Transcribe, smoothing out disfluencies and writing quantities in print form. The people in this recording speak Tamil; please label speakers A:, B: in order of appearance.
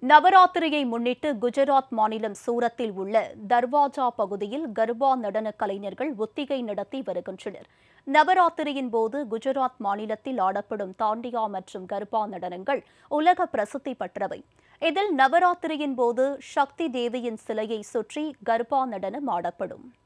A: நவராத்திரியை முன்னிட்டு குஜராத் மாநிலம் சூரத்தில் உள்ள தர்வாஜா பகுதியில் கர்பா நடன கலைஞர்கள் ஒத்திகை நடத்தி வருகின்றனர். நவராத்திரியின் போது குஜராத் மாநிலத்தில் ஆடப்படும் தாண்டியா மற்றும் கர்பா நடனங்கள் உலக பிரசித்தி பெற்றவை. இதில் நவராத்திரியின் போது சக்தி தேவியின் சிலையை சுற்றி கர்பா நடனம் ஆடப்படும்.